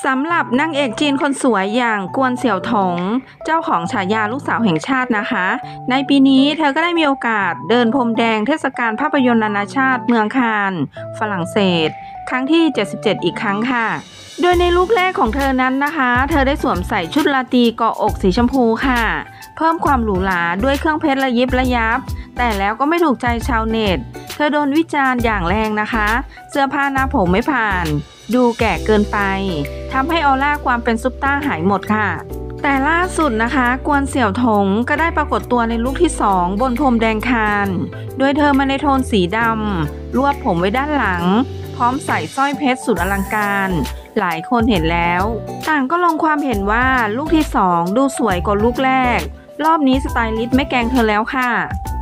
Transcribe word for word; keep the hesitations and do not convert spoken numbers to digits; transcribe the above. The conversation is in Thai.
สำหรับนางเอกจีนคนสวยอย่างกวนเสี่ยวถงเจ้าของฉายาลูกสาวแห่งชาตินะคะในปีนี้เธอก็ได้มีโอกาสเดินพรมแดงเทศกาลภาพยนตร์นานาชาติเมืองคานส์ฝรั่งเศสครั้งที่เจ็ดสิบเจ็ดอีกครั้งค่ะโดยในลุคแรกของเธอนั้นนะคะเธอได้สวมใส่ชุดราตรีเกาะอกสีชมพูค่ะเพิ่มความหรูหราด้วยเครื่องเพชรระยิบระยับแต่แล้วก็ไม่ถูกใจชาวเน็ตเธอโดนวิจารณ์อย่างแรงนะคะเสื้อผ้าหน้าผมไม่ผ่านดูแก่เกินไปทำให้ออร่าความเป็นซุปตาหายหมดค่ะแต่ล่าสุดนะคะกวนเสี่ยวถงก็ได้ปรากฏตัวในลุคที่สองบนพรมแดงคานโดยเธอมาในโทนสีดำรวบผมไว้ด้านหลังพร้อมใส่สร้อยเพชรสุดอลังการหลายคนเห็นแล้วต่างก็ลงความเห็นว่าลุคที่สองดูสวยกว่าลุคแรกรอบนี้สไตลิสต์ไม่แกล้งเธอแล้วค่ะ